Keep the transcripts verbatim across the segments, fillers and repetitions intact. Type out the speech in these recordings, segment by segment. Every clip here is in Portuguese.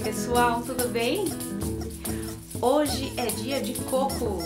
pessoal, tudo bem? Hoje é dia de coco.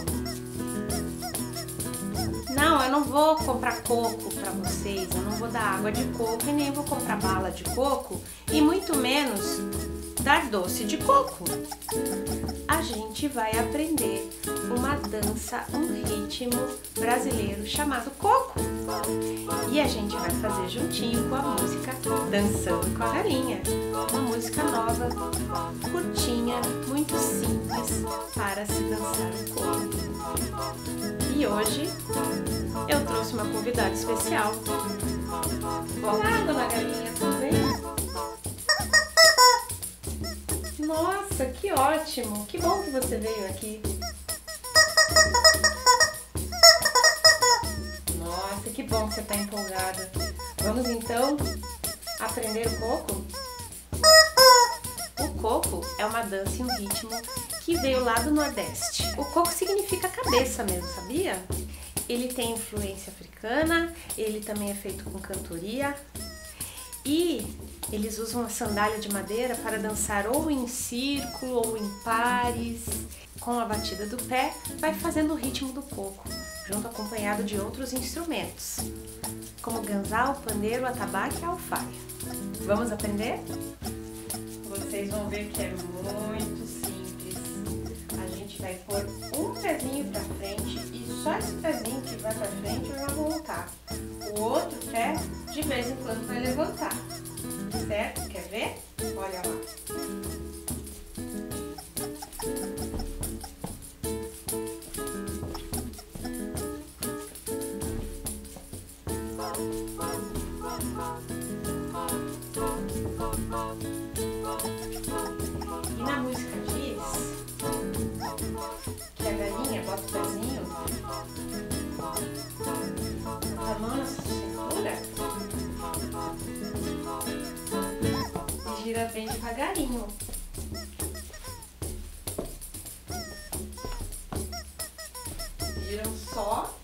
Não, eu não vou comprar coco para vocês, eu não vou dar água de coco e nem vou comprar bala de coco e muito menos dar doce de coco. A gente vai aprender uma dança, um ritmo brasileiro chamado coco. E a gente vai fazer juntinho com a música Dançando com a Galinha. Uma música nova, curtinha, muito simples para se dançar um coco. E hoje eu trouxe uma convidada especial. Olá, dona Galinha, tudo bem? Nossa, que ótimo! Que bom que você veio aqui. Nossa, que bom que você está empolgada. Vamos então aprender o coco? O coco é uma dança e um ritmo que veio lá do Nordeste. O coco significa cabeça mesmo, sabia? Ele tem influência africana, ele também é feito com cantoria e eles usam a sandália de madeira para dançar ou em círculo ou em pares. Com a batida do pé, vai fazendo o ritmo do coco, junto acompanhado de outros instrumentos, como o ganzá, pandeiro, atabaque e a alfaia. Vamos aprender? Vocês vão ver que é muito simples. A gente vai pôr um pezinho para frente e só esse pezinho que vai para frente vai voltar. O outro pé, de vez em quando, vai levantar. Certo? Quer ver? Olha lá. E na música diz que a galinha bota o pezinho, a mão na cintura e gira bem devagarinho. Giram só.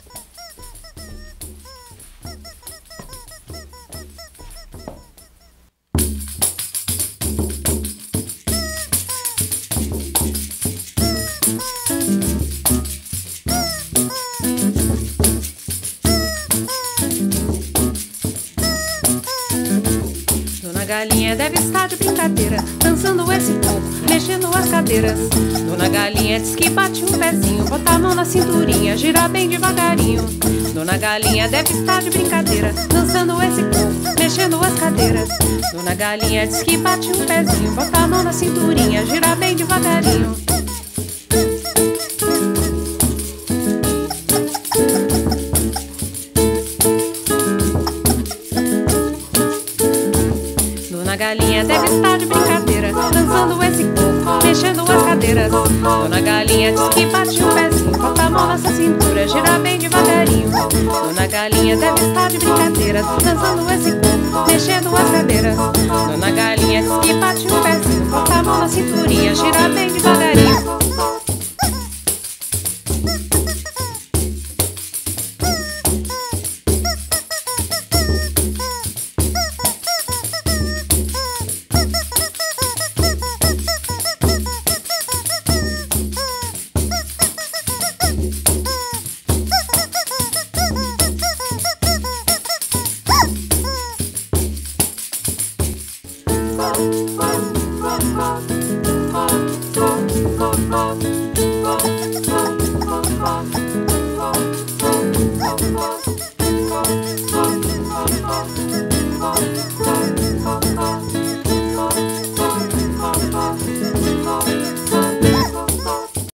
Dona Galinha deve estar de brincadeira, dançando esse coco, mexendo as cadeiras. Dona Galinha diz que bate um pezinho, bota a mão na cinturinha, gira bem devagarinho. Dona Galinha deve estar de brincadeira, dançando esse coco, mexendo as cadeiras. Dona Galinha diz que bate um pezinho, bota a mão na cinturinha, gira bem devagarinho. Dona Galinha deve estar de brincadeira, dançando esse coco, mexendo as cadeiras. Dona Galinha diz que bate um pezinho, bota a mão nessa cintura, gira bem devagarinho. Dona Galinha deve estar de brincadeira, dançando esse coco, mexendo as cadeiras. Dona Galinha diz que bate um pezinho, bota a mão na cinturinha, gira bem devagarinho. Bye.